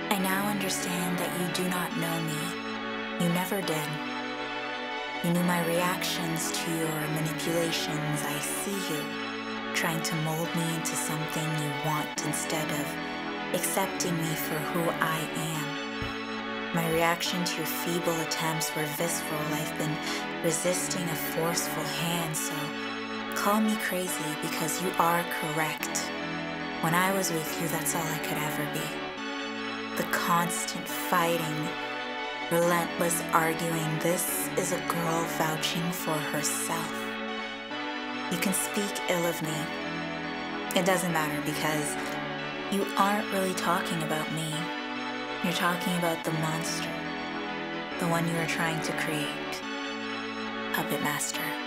I now understand that you do not know me. You never did. You knew my reactions to your manipulations. I see you, trying to mold me into something you want instead of accepting me for who I am. My reaction to your feeble attempts were visceral. I've been resisting a forceful hand, so call me crazy because you are correct. When I was with you, that's all I could ever be. The constant fighting, relentless arguing. This is a girl vouching for herself. You can speak ill of me. It doesn't matter because you aren't really talking about me. You're talking about the monster, the one you are trying to create. Puppet Master.